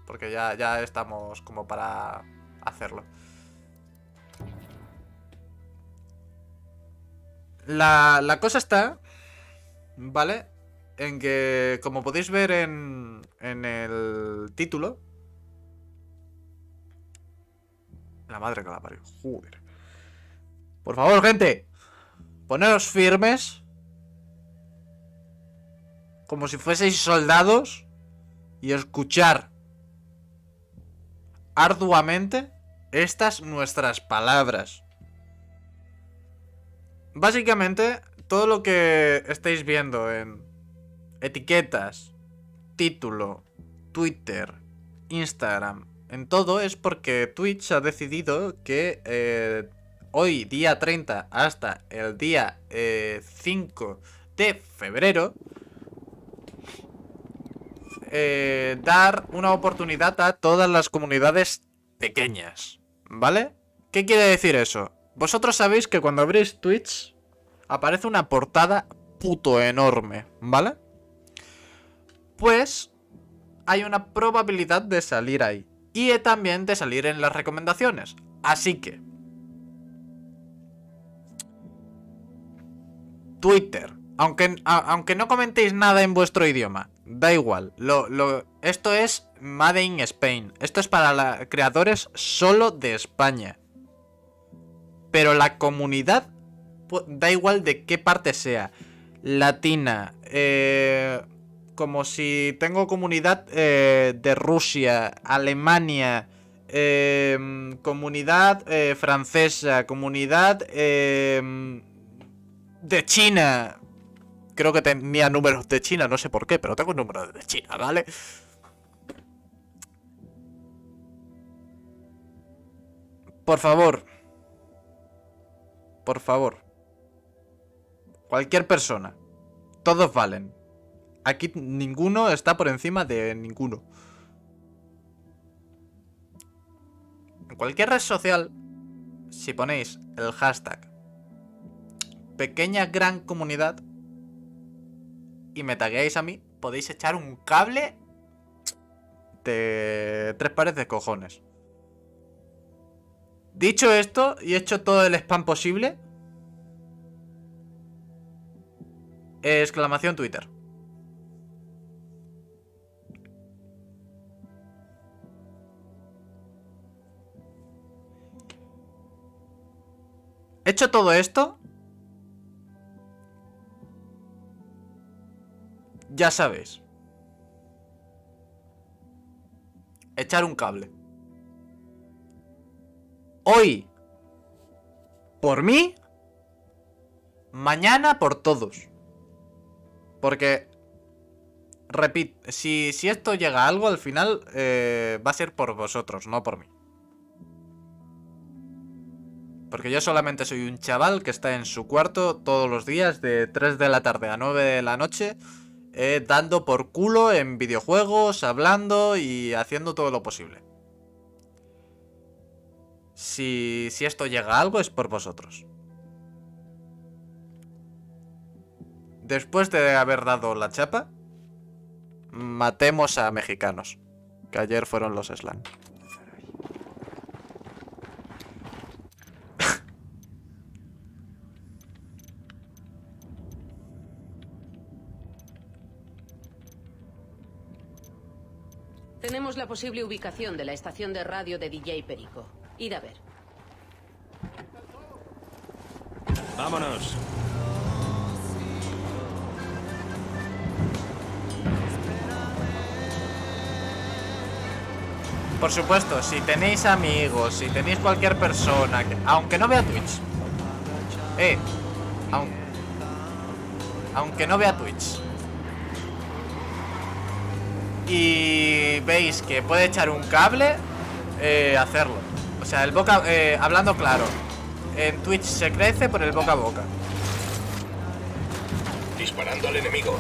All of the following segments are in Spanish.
porque ya estamos como para hacerlo. La cosa está, ¿vale? En que, como podéis ver en el título... La madre que la parió, joder. Por favor, gente, poneros firmes, como si fueseis soldados, y escuchar arduamente estas nuestras palabras. Básicamente, todo lo que estáis viendo en etiquetas, título, Twitter, Instagram, en todo es porque Twitch ha decidido que hoy, día 30, hasta el día 5 de febrero, dar una oportunidad a todas las comunidades pequeñas, ¿vale? ¿Qué quiere decir eso? Vosotros sabéis que cuando abrís Twitch aparece una portada puto enorme, ¿vale? Pues hay una probabilidad de salir ahí y también de salir en las recomendaciones. Así que Twitter, aunque no comentéis nada en vuestro idioma, da igual. Esto es Made in Spain. Esto es para creadores solo de España. Pero la comunidad, da igual de qué parte sea. Latina, como si tengo comunidad de Rusia, Alemania, comunidad francesa, comunidad de China. Creo que tenía números de China, no sé por qué, pero tengo números de China, ¿vale? Por favor. Por favor. Cualquier persona. Todos valen. Aquí ninguno está por encima de ninguno. En cualquier red social, si ponéis el hashtag pequeña gran comunidad y me tagueáis a mí, podéis echar un cable de 3 pares de cojones. Dicho esto, y hecho todo el spam posible, exclamación Twitter. Hecho todo esto, ya sabéis. Echar un cable. Hoy por mí, mañana por todos. Porque, repito, si esto llega a algo al final, va a ser por vosotros, no por mí. Porque yo solamente soy un chaval que está en su cuarto todos los días de 3 de la tarde a 9 de la noche, dando por culo en videojuegos, hablando y haciendo todo lo posible. Si esto llega a algo es por vosotros. Después de haber dado la chapa, matemos a mexicanos, que ayer fueron los Slan. Tenemos la posible ubicación de la estación de radio de DJ Perico. Id a ver. Vámonos. Por supuesto, si tenéis amigos, si tenéis cualquier persona, aunque no vea Twitch, aunque no vea Twitch, y veis que puede echar un cable, hacerlo. O sea, hablando claro, en Twitch se crece por el boca a boca. Disparando al enemigo.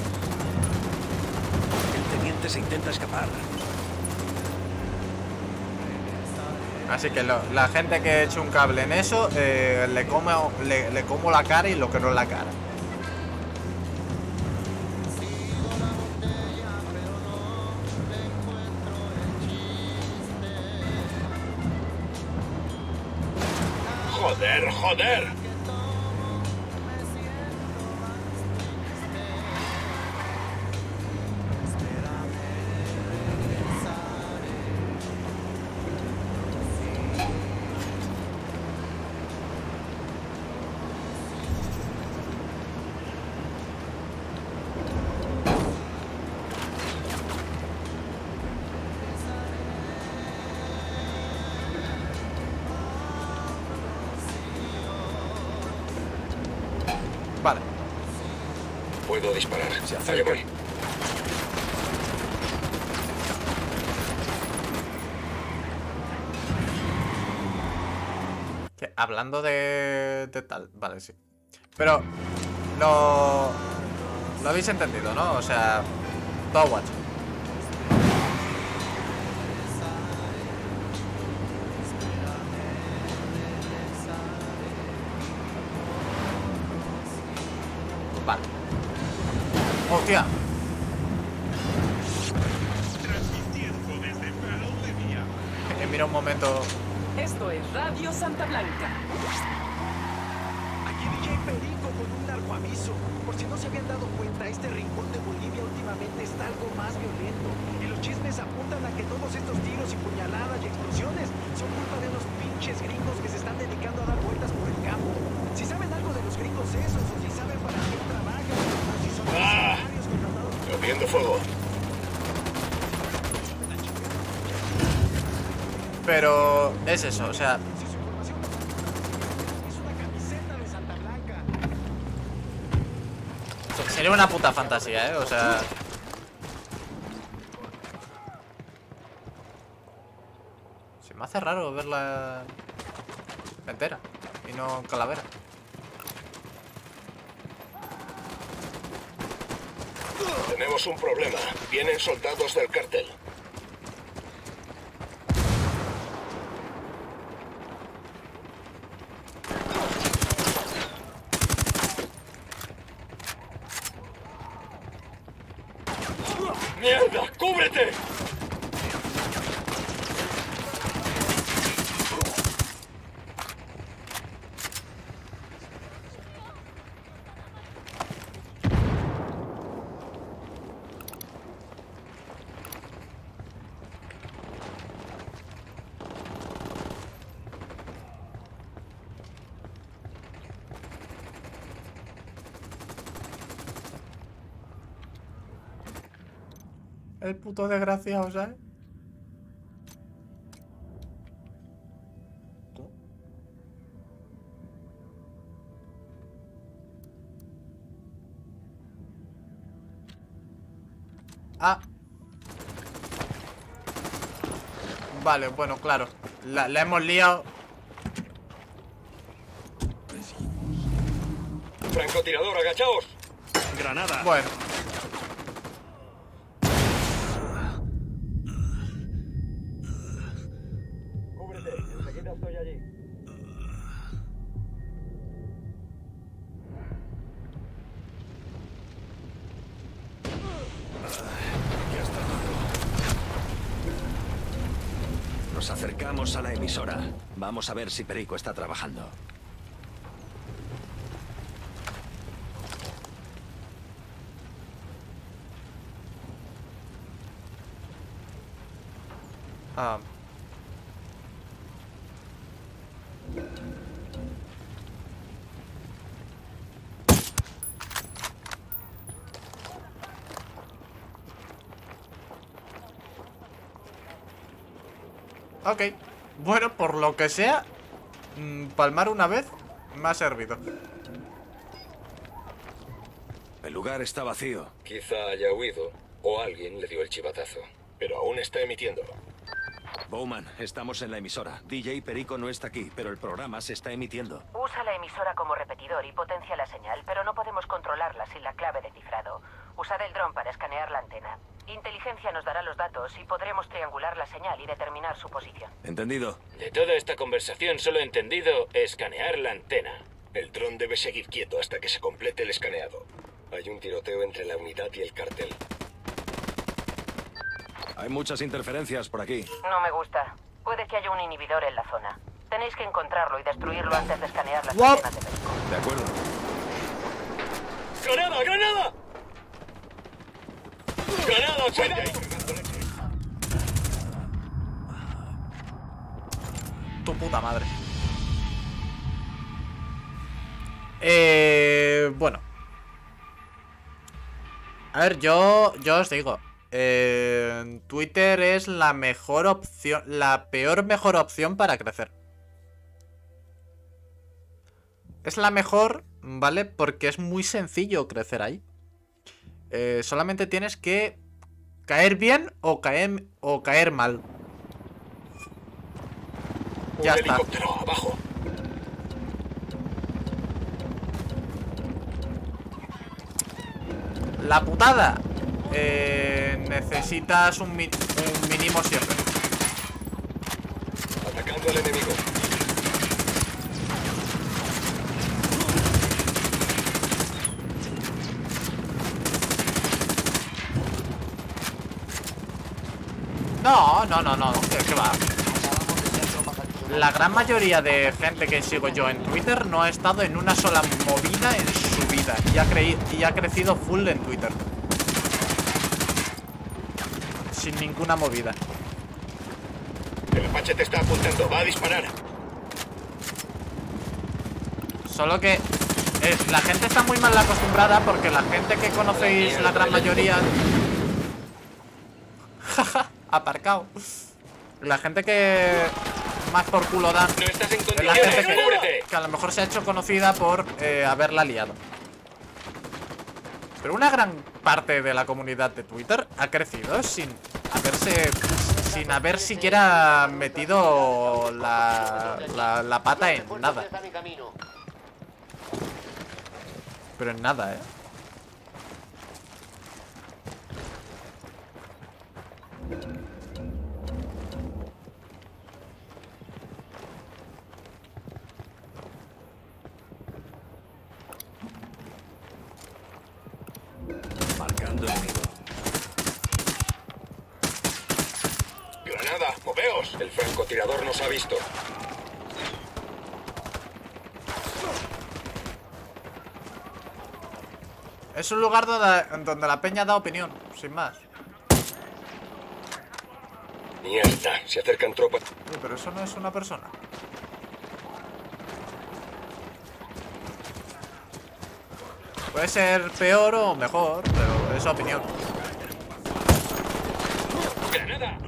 El teniente se intenta escapar. Así que la gente que eche un cable en eso, le como la cara y lo que no es la cara. Joder, joder. Vale. Puedo disparar. Se Allá acerca. voy. Que hablando de tal. Vale, sí. Pero lo habéis entendido, ¿no? O sea, todo guacho. Vale. ¡Hostia! Mira un momento. Esto es Radio Santa Blanca. Aquí DJ Perico con un narcoaviso. Por si no se habían dado cuenta, este rincón de Bolivia últimamente está algo más violento. Y los chismes apuntan a que todos estos tiros y puñaladas y explosiones son culpa de unos pinches gringos que se están dedicando a dar vueltas por el campo. Si saben algo de los gringos esos, o si saben para qué trabajan, o si son mercenarios contratados. Abriendo fuego. Pero es eso, o sea, Si su información es una camiseta de Santa Blanca. sería una puta fantasía, ¿eh? O sea... Se me hace raro verla entera y no calavera. Tenemos un problema. Vienen soldados del cártel. ¡Mierda! ¡Cúbrete! El puto desgraciado, ¿sabes? Ah. Vale, bueno, claro. La hemos liado. Francotirador, agachaos. Granada. Bueno. Cúbrete, enseguida estoy allí. Ya está todo. Nos acercamos a la emisora. Vamos a ver si Perico está trabajando. Ah. Ok. Bueno, por lo que sea, palmar una vez me ha servido. El lugar está vacío. Quizá haya huido o alguien le dio el chivatazo, pero aún está emitiendo. Bowman, estamos en la emisora. DJ Perico no está aquí, pero el programa se está emitiendo. Usa la emisora como repetidor y potencia la señal, pero no podemos controlarla sin la clave de cifrado. Usad el dron para escanear la antena. Inteligencia nos dará los datos y podremos triangular la señal y determinar su posición. ¿Entendido? De toda esta conversación solo he entendido escanear la antena. El dron debe seguir quieto hasta que se complete el escaneado. Hay un tiroteo entre la unidad y el cártel. Hay muchas interferencias por aquí. No me gusta. Puede que haya un inhibidor en la zona. tenéis que encontrarlo y destruirlo antes de escanear las Wow. antenas de Perico. De acuerdo. ¡Granada, granada! ¡Granada, cuidado! Tu puta madre. Bueno. A ver, yo os digo. Twitter es la mejor opción. La peor mejor opción para crecer. Es la mejor, ¿vale? Porque es muy sencillo crecer ahí. Solamente tienes que caer bien o caer mal. Ya Un está. helicóptero abajo. La putada. Necesitas un mínimo siempre. Atacando al enemigo. No. ¿Qué va? La gran mayoría de gente que sigo yo en Twitter no ha estado en una sola movida en su vida. Y ha crecido full en Twitter. Sin ninguna movida. El Apache te está apuntando. Va a disparar. Solo que la gente está muy mal acostumbrada porque la gente que conocéis, la gran mayoría... Jaja, aparcado. La gente que más por culo da No estás en es la condiciones. gente ¡Cúbrete! que a lo mejor se ha hecho conocida por haberla liado. Pero una gran parte de la comunidad de Twitter ha crecido sin haber siquiera metido la pata en nada. Pero en nada, ¿eh? Marcando enemigo. Granada, moveos. El francotirador nos ha visto. Es un lugar donde la peña da opinión, sin más. Mierda, se acercan tropas. Uy, pero eso no es una persona. Puede ser peor o mejor, pero es opinión. ¡Granada!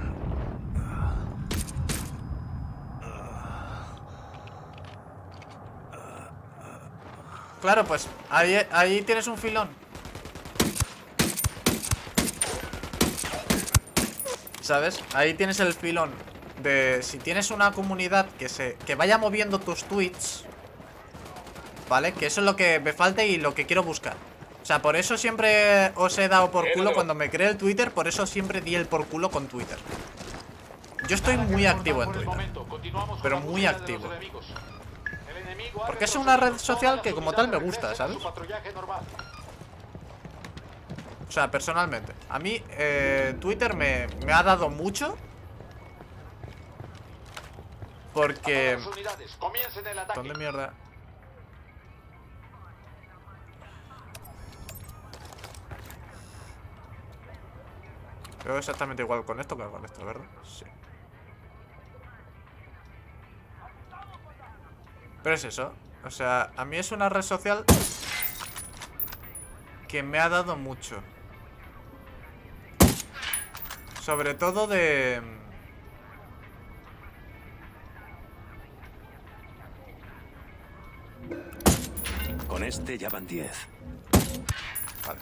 Claro, pues ahí tienes un filón. ¿Sabes? Ahí tienes el filón de si tienes una comunidad que vaya moviendo tus tweets, ¿vale? Que eso es lo que me falta y lo que quiero buscar. O sea, por eso siempre os he dado por culo cuando me creé el Twitter. Por eso siempre di el por culo con Twitter. Yo estoy muy activo en Twitter, pero muy activo. Porque es una red social que como tal me gusta, ¿sabes? O sea, personalmente a mí Twitter me ha dado mucho. Porque... ¿Dónde mierda? Veo exactamente igual con esto que con esto, ¿verdad? Sí. Pero es eso. O sea, a mí es una red social que me ha dado mucho. Sobre todo de... Con este ya van 10. Vale.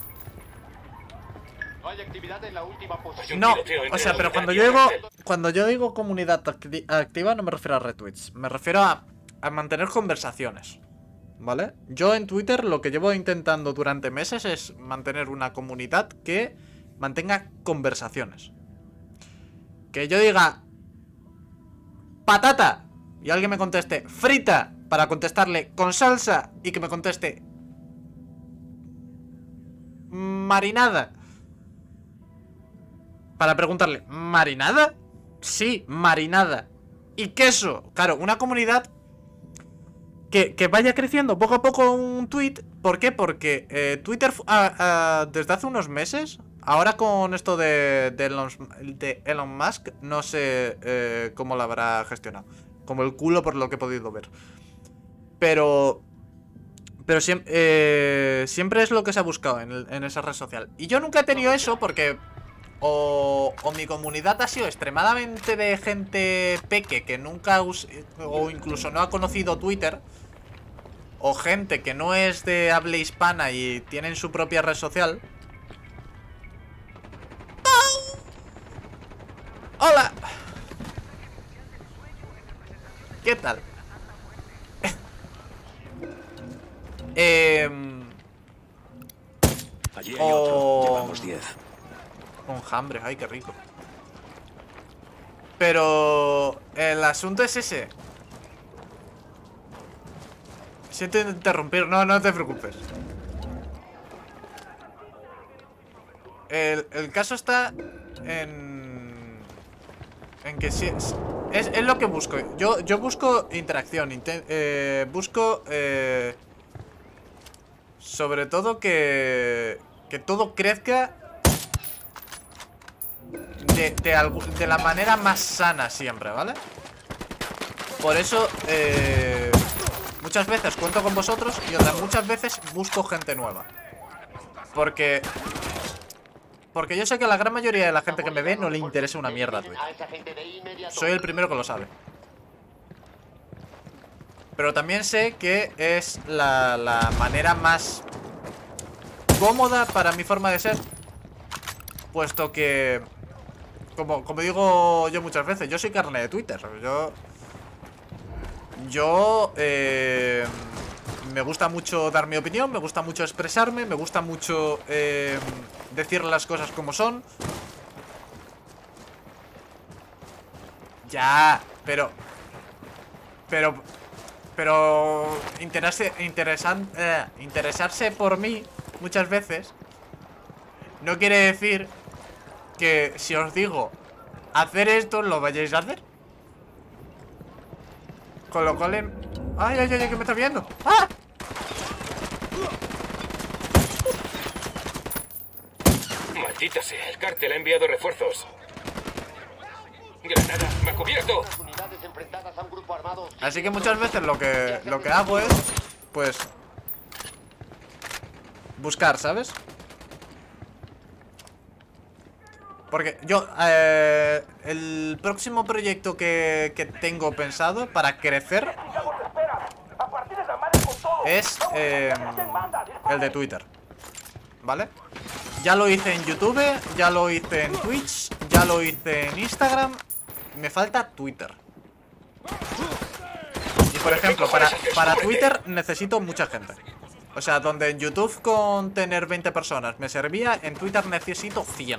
No hay actividad en la última posición. No, tiroteo entre o sea, la pero unidad cuando yo digo comunidad activa no me refiero a retweets. Me refiero a mantener conversaciones, ¿vale? Yo en Twitter lo que llevo intentando durante meses es mantener una comunidad que mantenga conversaciones. Que yo diga patata y alguien me conteste frita para contestarle con salsa y que me conteste marinada para preguntarle ¿marinada? Sí, marinada. y queso. Claro, una comunidad que vaya creciendo poco a poco un tweet. ¿Por qué? Porque Twitter desde hace unos meses, ahora con esto de Elon Musk, no sé cómo lo habrá gestionado. Como el culo por lo que he podido ver. Pero siempre es lo que se ha buscado en esa red social. Y yo nunca he tenido eso porque o mi comunidad ha sido extremadamente de gente peque que nunca o incluso no ha conocido Twitter, o gente que no es de habla hispana y tienen su propia red social. ¡Hola! ¿Qué tal? Allí hay otro. Llevamos 10. Con hambre, ay, qué rico. Pero el asunto es ese. Siento interrumpir, no te preocupes. El caso está en que sí, es lo que busco. Yo busco interacción, busco sobre todo que todo crezca de la manera más sana siempre, ¿vale? Por eso muchas veces cuento con vosotros y otras muchas veces busco gente nueva. Porque yo sé que a la gran mayoría de la gente que me ve no le interesa una mierda Twitter. Soy el primero que lo sabe. Pero también sé que es la manera más cómoda para mi forma de ser. Puesto que, como digo yo muchas veces, yo soy carne de Twitter. Yo me gusta mucho dar mi opinión, me gusta mucho expresarme, me gusta mucho decir las cosas como son. Ya, pero interesarse por mí muchas veces no quiere decir que si os digo hacer esto lo vayáis a hacer. Con lo cual ¡Ay, que me está viendo! ¡Ah! Maldita sea, el cártel ha enviado refuerzos. Granada, me ha cubierto. Así que muchas veces lo que hago es, pues, buscar, ¿sabes? Porque yo, el próximo proyecto que tengo pensado para crecer es el de Twitter, ¿vale? Ya lo hice en YouTube, ya lo hice en Twitch, ya lo hice en Instagram. Me falta Twitter. Y por ejemplo, para Twitter necesito mucha gente. O sea, donde en YouTube con tener 20 personas me servía, en Twitter necesito 100.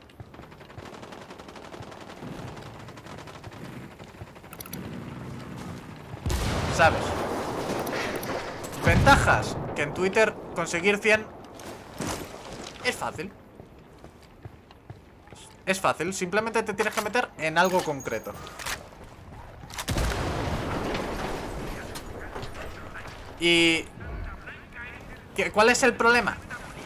¿Sabes? Ventajas. Que en Twitter conseguir 100 es fácil. Es fácil, simplemente te tienes que meter en algo concreto. Y... ¿cuál es el problema?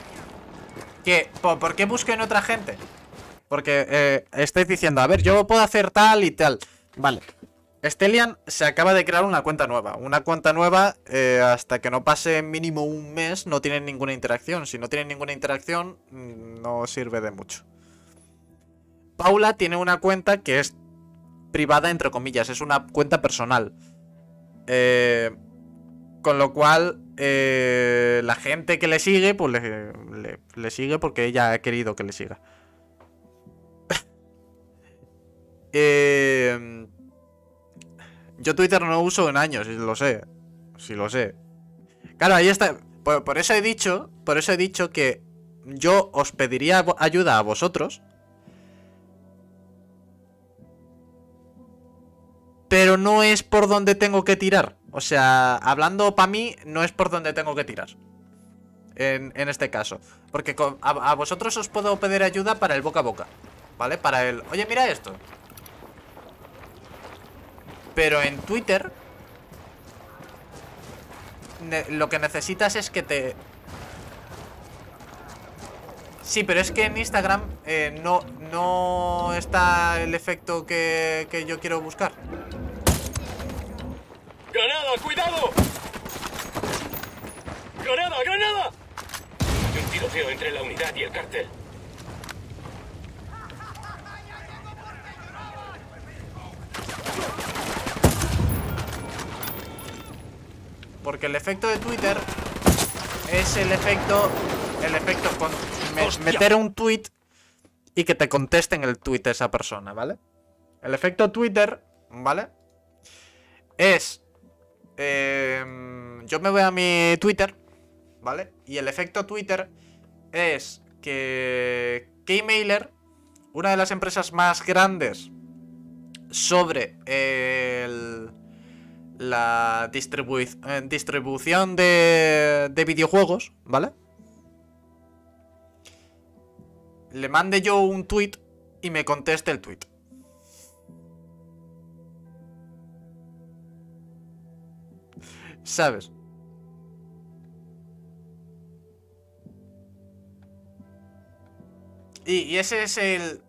¿Por qué busco en otra gente? Porque estáis diciendo, a ver, yo puedo hacer tal y tal. Vale. Stellian se acaba de crear una cuenta nueva. Una cuenta nueva, hasta que no pase mínimo un mes, no tienen ninguna interacción. Si no tienen ninguna interacción, no sirve de mucho. Paula tiene una cuenta que es privada, entre comillas. Es una cuenta personal. Con lo cual, la gente que le sigue, pues le sigue porque ella ha querido que le siga. Yo Twitter no uso en años, lo sé. Sí lo sé. Claro, ahí está. Por eso he dicho que yo os pediría ayuda a vosotros. Pero no es por donde tengo que tirar. O sea, hablando para mí, no es por donde tengo que tirar. En este caso. Porque a vosotros os puedo pedir ayuda para el boca a boca. ¿Vale? Para el... Oye, mira esto. Pero en Twitter lo que necesitas es que te... Sí, pero es que en Instagram no está el efecto que yo quiero buscar. ¡Granada, cuidado! ¡Granada, granada! Hay un tiroteo entre la unidad y el cartel. Porque el efecto de Twitter es el efecto con meter un tweet y que te contesten el tweet esa persona, ¿vale? El efecto Twitter, ¿vale? Es... yo me voy a mi Twitter, ¿vale? Y el efecto Twitter es que Keymailer, una de las empresas más grandes sobre la distribución de videojuegos, ¿vale? Le mande yo un tweet y me conteste el tweet. ¿Sabes? Y ese es el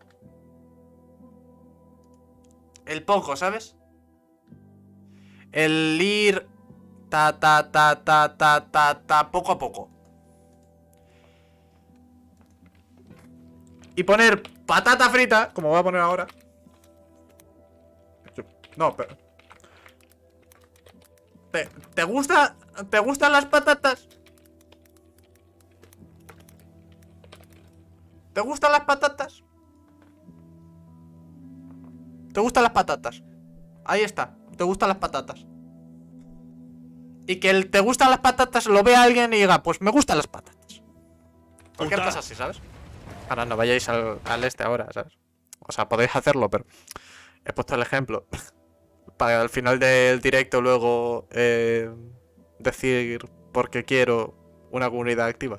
poco, ¿sabes? El ir poco a poco. Y poner patata frita, como voy a poner ahora. No, pero... ¿Te gustan las patatas? ¿Te gustan las patatas? ¿Te gustan las patatas? Ahí está, ¿te gustan las patatas? Y que el te gustan las patatas lo vea alguien y diga, pues me gustan las patatas. Cualquier cosa así, ¿sabes? Ahora no vayáis al este ahora, ¿sabes? O sea, podéis hacerlo, pero he puesto el ejemplo para al final del directo luego decir porque quiero una comunidad activa.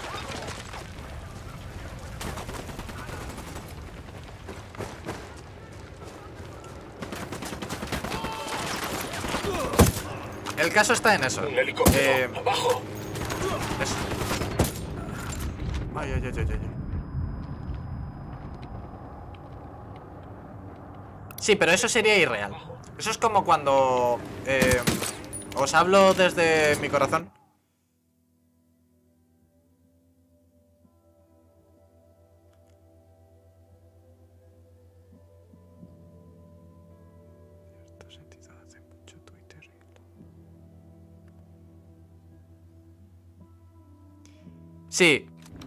El caso está en eso. Un helicóptero, abajo. Eso. Ay, ay, ay, ay, ay. Sí, pero eso sería irreal. Eso es como cuando os hablo desde mi corazón. Sí.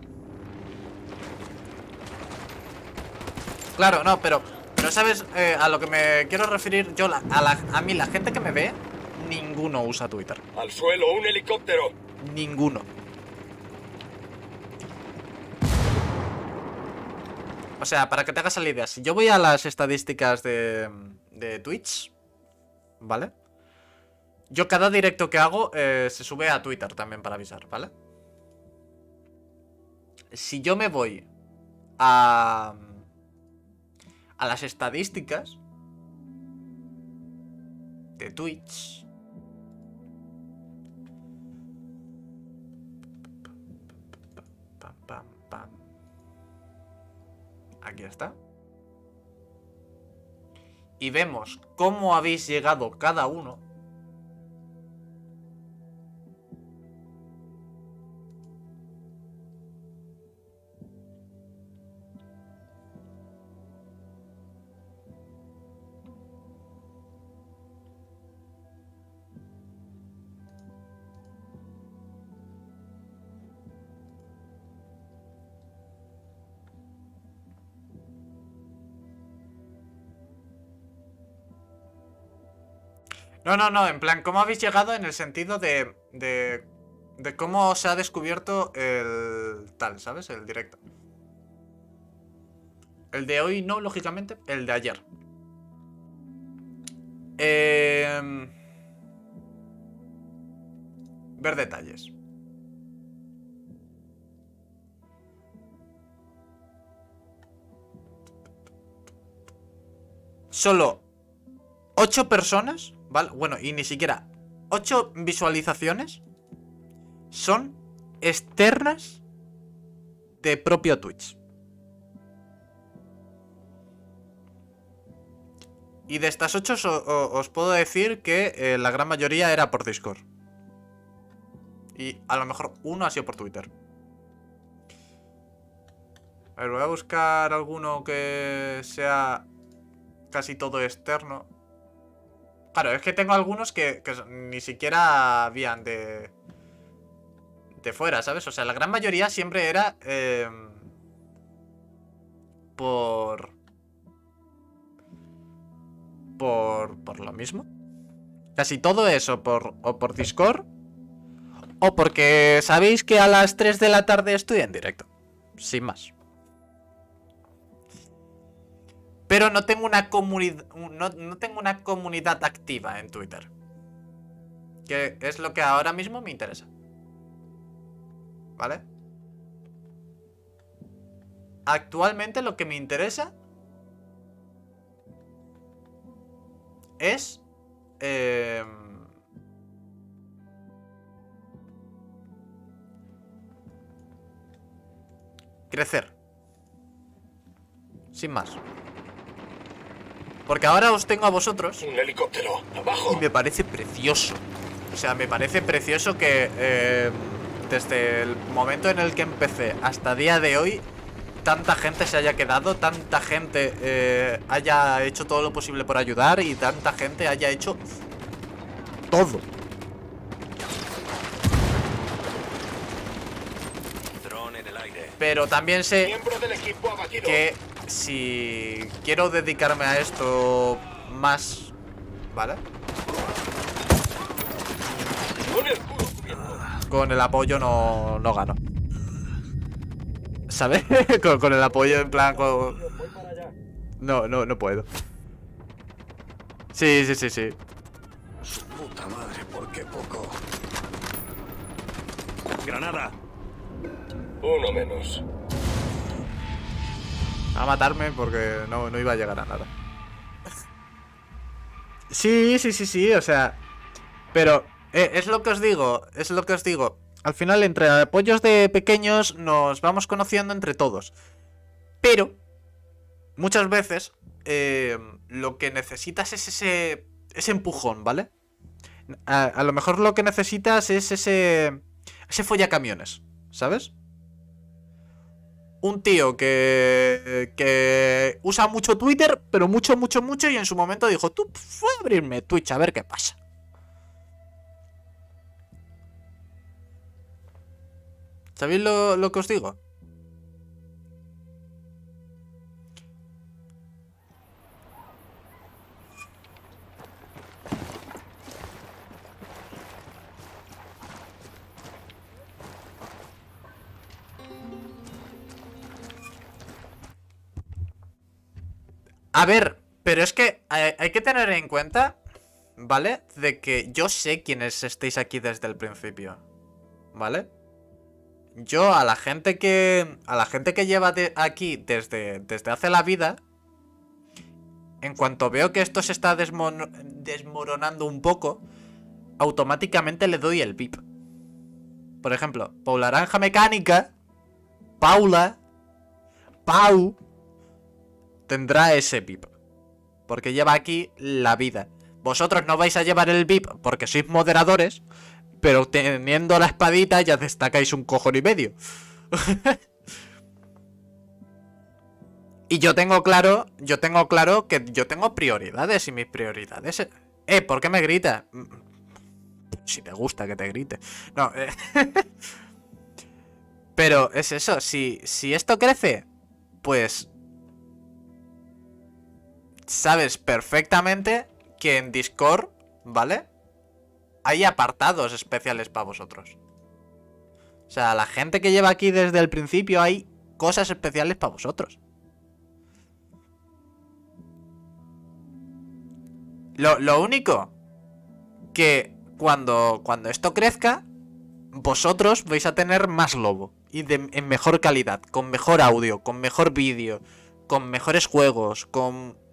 Claro, no, pero sabes a lo que me quiero referir yo, a mí la gente que me ve, ninguno usa Twitter. Al suelo, un helicóptero. Ninguno. O sea, para que te hagas la idea, si yo voy a las estadísticas de Twitch, ¿vale? Yo cada directo que hago se sube a Twitter también para avisar, ¿vale? Si yo me voy a las estadísticas de Twitch, pam, pam, pam. Aquí está. Y vemos cómo habéis llegado cada uno. No, en plan, ¿cómo habéis llegado en el sentido de cómo se ha descubierto el tal, ¿sabes? El directo. El de hoy no, lógicamente, el de ayer. Ver detalles. Solo 8 personas, ¿vale? Bueno, y ni siquiera 8 visualizaciones son externas de propio Twitch. Y de estas 8 os puedo decir que la gran mayoría era por Discord. Y a lo mejor uno ha sido por Twitter. A ver, voy a buscar alguno que sea casi todo externo. Claro, es que tengo algunos que ni siquiera habían de fuera, ¿sabes? O sea, la gran mayoría siempre era por lo mismo. Casi todo eso o por Discord o porque sabéis que a las 3 de la tarde estoy en directo. Sin más. Pero no tengo una comunidad. No tengo una comunidad activa en Twitter. Que es lo que ahora mismo me interesa. ¿Vale? Actualmente lo que me interesa es crecer. Sin más. Porque ahora os tengo a vosotros. Un helicóptero, abajo. Y me parece precioso. O sea, me parece precioso que desde el momento en el que empecé hasta día de hoy, tanta gente se haya quedado, tanta gente haya hecho todo lo posible por ayudar y tanta gente haya hecho todo. Dron en el aire. Pero también sé Miembro del equipo abatido. que si quiero dedicarme a esto más, ¿vale? Con el culo cubierto. Con el apoyo no gano. ¿Sabes? con el apoyo en plan No puedo. Sí. Su puta madre, ¿por qué poco? ¡Granada! Uno menos. A matarme porque no iba a llegar a nada. Sí, o sea. Pero es lo que os digo. Al final, entre apoyos de pequeños nos vamos conociendo entre todos. Pero muchas veces lo que necesitas es ese empujón, ¿vale? A lo mejor lo que necesitas es ese follacamiones, ¿sabes? Un tío que usa mucho Twitter, pero mucho, y en su momento dijo, tú, voy a abrirme Twitch a ver qué pasa. ¿Sabéis lo que os digo? A ver, pero es que hay que tener en cuenta, ¿vale? De que yo sé quiénes estáis aquí desde el principio, ¿vale? Yo a la gente que lleva aquí desde hace la vida, en cuanto veo que esto se está desmoronando un poco, automáticamente le doy el VIP. Por ejemplo, Paularanja Mecánica, Pau tendrá ese VIP, porque lleva aquí la vida. Vosotros no vais a llevar el VIP porque sois moderadores, pero teniendo la espadita ya destacáis un cojón y medio. Y yo tengo claro que yo tengo prioridades y mis prioridades... ¿por qué me grita? Si te gusta que te grite. No, Pero es eso, si esto crece, pues... sabes perfectamente que en Discord, ¿vale? Hay apartados especiales para vosotros. O sea, la gente que lleva aquí desde el principio hay cosas especiales para vosotros. Lo único que cuando esto crezca, vosotros vais a tener más lobo. Y en mejor calidad, con mejor audio, con mejor vídeo, con mejores juegos, con